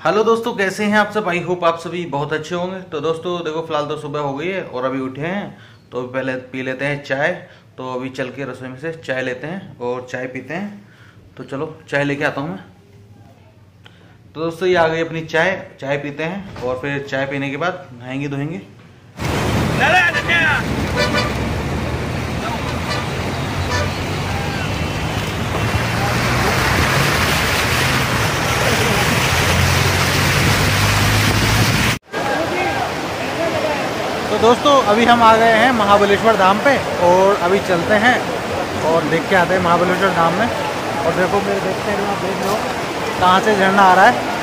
Hello दोस्तों, कैसे हैं आप सब। आई होप आप सभी बहुत अच्छे होंगे। तो दोस्तों देखो, फिलहाल तो सुबह हो गई है और अभी उठे हैं, तो पहले पी लेते हैं चाय। तो अभी चल के रसोई में से चाय लेते हैं और चाय पीते हैं। तो चलो चाय लेके आता हूँ मैं। तो दोस्तों ये आ गई अपनी चाय। चाय पीते हैं और फिर चाय पीने के बाद नहाएंगे धोएंगे। तो दोस्तों अभी हम आ गए हैं महाबलेश्वर धाम पे और अभी चलते हैं और देख के आते हैं महाबलेश्वर धाम में। और देखो मेरे देखते हैं, आप देख लो कहाँ से झरना आ रहा है।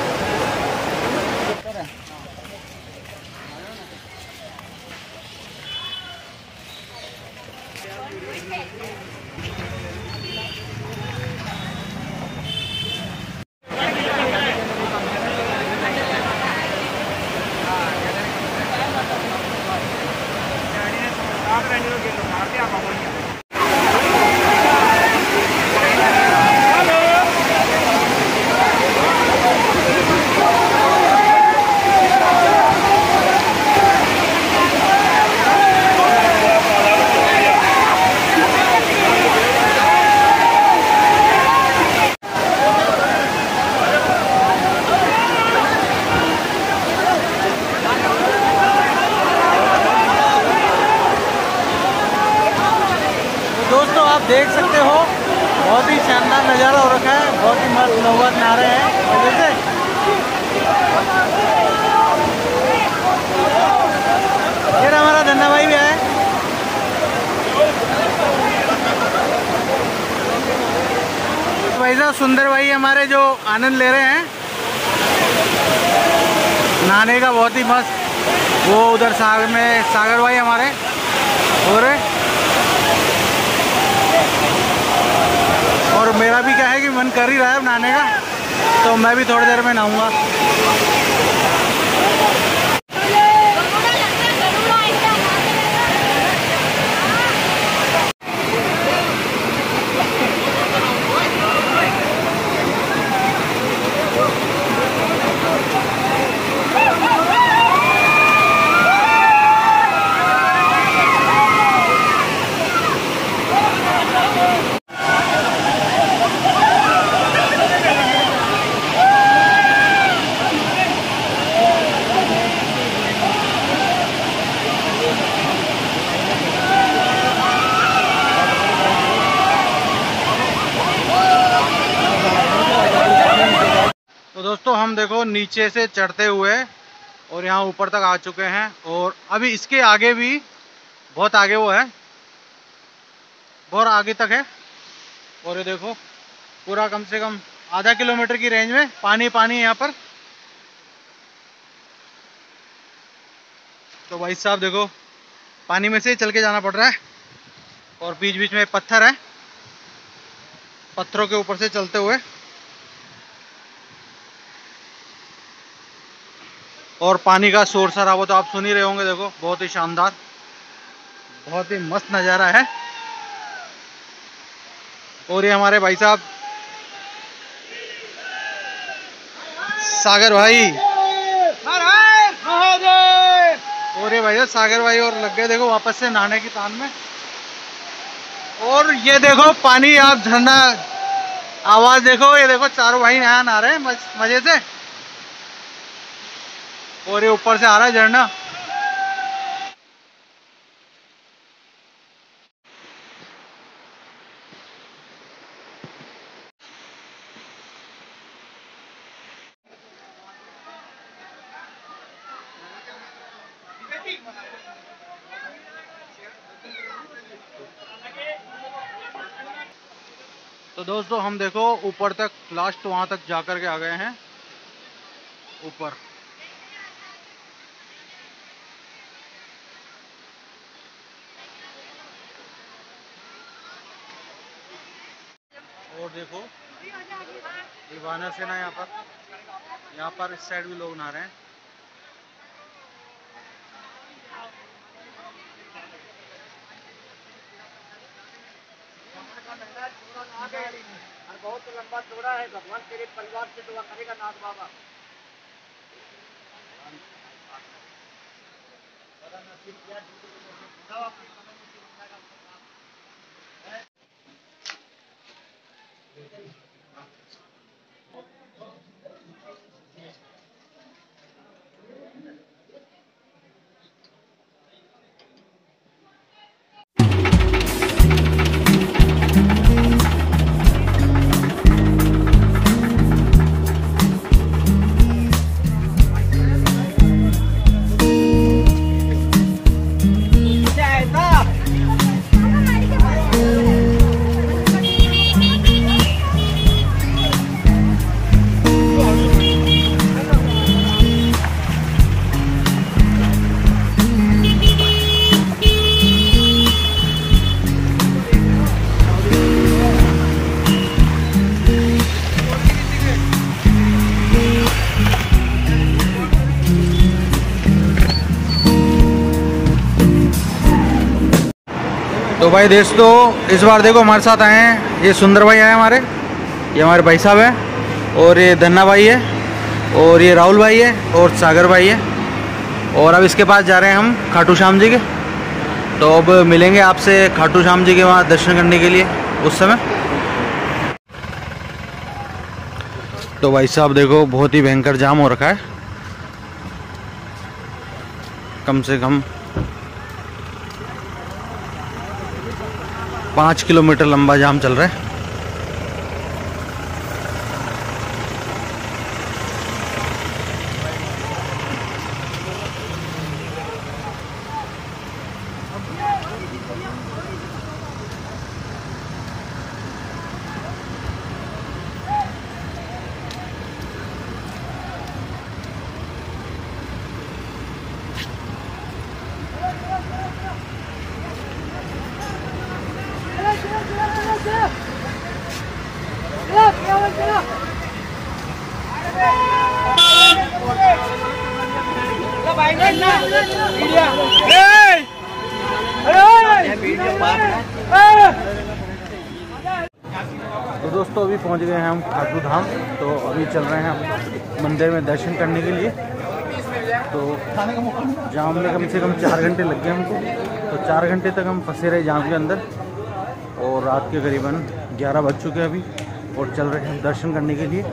दोस्तों आप देख सकते हो, बहुत ही शानदार नज़ारा हो रखा है। बहुत ही मस्त लोग नहा रहे हैं मजे से। फिर हमारा धन्ना भाई भी आया। भाई साहब सुंदर भाई हमारे जो आनंद ले रहे हैं नहाने का, बहुत ही मस्त। वो उधर सागर में सागर भाई हमारे हो रहे। और मेरा भी क्या है कि मन कर ही रहा है नहाने का, तो मैं भी थोड़ी देर में नहाऊंगा। तो दोस्तों हम देखो नीचे से चढ़ते हुए और यहाँ ऊपर तक आ चुके हैं। और अभी इसके आगे भी बहुत आगे वो है, बहुत आगे तक है। और ये देखो पूरा कम से कम आधा किलोमीटर की रेंज में पानी पानी है यहाँ पर। तो भाई साहब देखो पानी में से चल के जाना पड़ रहा है और बीच बीच में पत्थर है, पत्थरों के ऊपर से चलते हुए। और पानी का शोर शराबा तो आप सुन ही रहे होंगे। देखो बहुत ही शानदार, बहुत ही मस्त नज़ारा है। और ये हमारे भाई साहब सागर भाई, और ये भाई साहब सागर भाई और लग गए देखो वापस से नहाने की तान में। और ये देखो पानी, आप झरना आवाज देखो, ये देखो चारों भाई यहाँ नहा रहे हैं मजे से। और ये ऊपर से आ रहा है झरना। तो दोस्तों हम देखो ऊपर तक, लास्ट वहां तक जाकर के आ गए हैं ऊपर। और देखो ये वानर सेना यहाँ पर इस साइड भी लोग नहा रहे हैं। बहुत लंबा चौड़ा है। भगवान तेरे परिवार से दुआ करेगा नाथ बाबा। तो भाई दोस्तों इस बार देखो हमारे साथ आए हैं, ये सुंदर भाई आए हमारे, ये हमारे भाई साहब हैं, और ये धन्ना भाई है, और ये राहुल भाई है, और सागर भाई है। और अब इसके पास जा रहे हैं हम खाटू श्याम जी के। तो अब मिलेंगे आपसे खाटू श्याम जी के वहाँ दर्शन करने के लिए उस समय। तो भाई साहब देखो बहुत ही भयंकर जाम हो रखा है, कम से कम 5 किलोमीटर लंबा जाम चल रहा है। तो दोस्तों अभी पहुंच गए हैं हम खाटू धाम। तो अभी चल रहे हैं हम मंदिर में दर्शन करने के लिए। तो जाम में कम से कम 4 घंटे लग गए हमको। तो 4 घंटे तक हम फंसे रहे जाम के अंदर, और रात के करीबन 11 बज चुके हैं अभी, और चल रहे हैं दर्शन करने के लिए।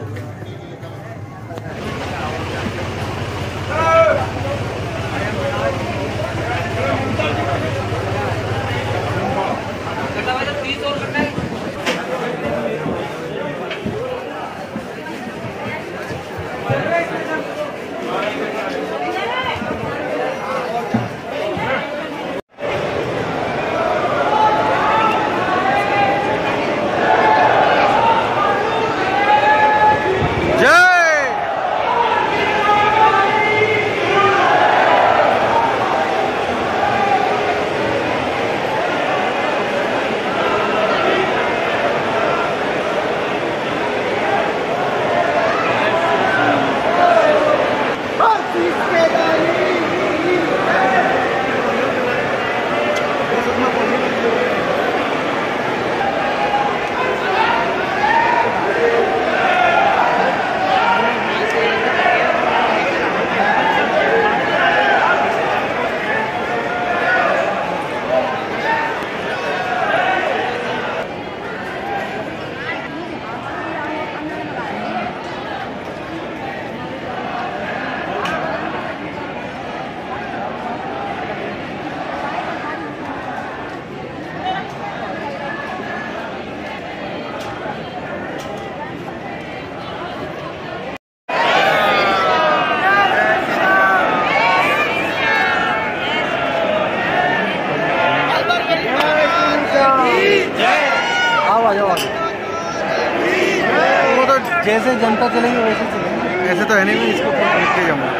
जैसे जनता चलेगी वैसे चलेंगे, ऐसे तो है नहीं मैं इसको लिख के जाऊँगा।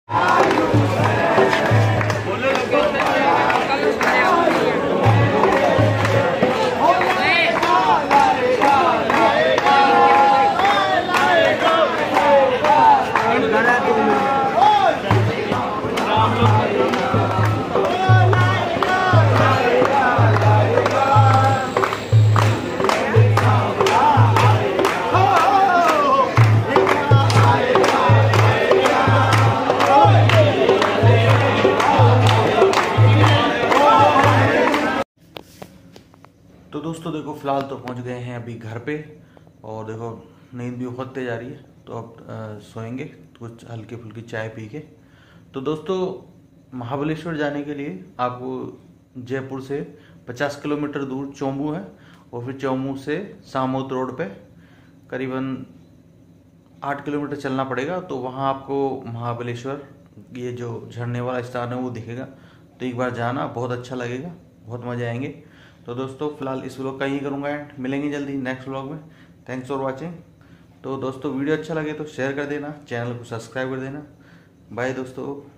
तो दोस्तों देखो फिलहाल तो पहुंच गए हैं अभी घर पे, और देखो नींद भी बहुत तेज आ रही है, तो अब सोएंगे कुछ हल्की फुल्की चाय पी के। तो दोस्तों महाबलेश्वर जाने के लिए आपको जयपुर से 50 किलोमीटर दूर चौमू है, और फिर चौमू से सामोद रोड पे करीबन 8 किलोमीटर चलना पड़ेगा। तो वहाँ आपको महाबलेश्वर ये जो झरने वाला स्थान है वो दिखेगा। तो एक बार जाना, बहुत अच्छा लगेगा, बहुत मजे आएंगे। तो दोस्तों फिलहाल इस व्लॉग का यही करूँगा एंड मिलेंगे जल्दी नेक्स्ट व्लॉग में। Thanks for watching. तो दोस्तों वीडियो अच्छा लगे तो शेयर कर देना, चैनल को सब्सक्राइब कर देना। बाय दोस्तों।